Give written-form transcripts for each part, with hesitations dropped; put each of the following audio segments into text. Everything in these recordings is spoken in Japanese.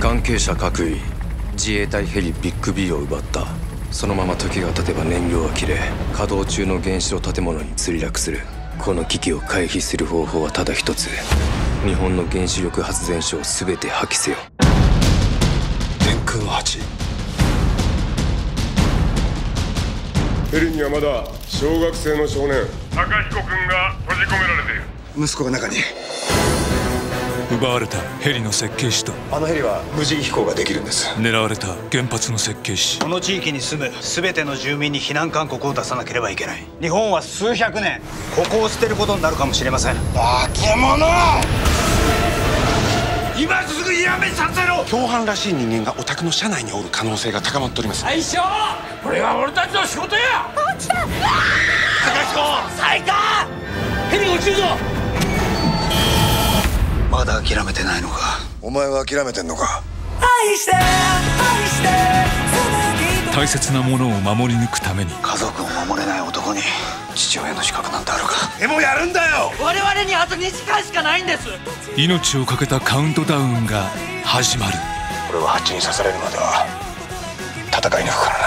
関係者各位、自衛隊ヘリビッグ B を奪った。そのまま時が経てば燃料は切れ、稼働中の原子炉建物に墜落する。この危機を回避する方法はただ一つ。日本の原子力発電所を全て破棄せよ。 天空の鉢。 ヘリにはまだ小学生の少年高彦君が閉じ込められている。 息子が中に。 奪われたヘリの設計士とあのヘリは無人飛行ができるんです。 狙われた原発の設計士。 この地域に住む全ての住民に避難勧告を出さなければいけない。日本は数百年ここを捨てることになるかもしれません。 化け物！ 今すぐやめさせろ！ 共犯らしい人間がお宅の車内におる可能性が高まっております。 最初これは俺たちの仕事や！落ちた！高彦！最下！ヘリ落ちるぞ！まだ諦めてないのか？ お前は諦めてんのか？ 大切なものを守り抜くために家族を守れない男に父親の資格なんてあるか？ でもやるんだよ！ 我々にあと2時間しかないんです。 命を懸けたカウントダウンが始まる。 俺はハチに刺されるまでは戦い抜くから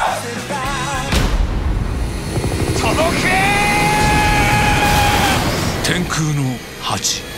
な。 届け！ 天空の鉢。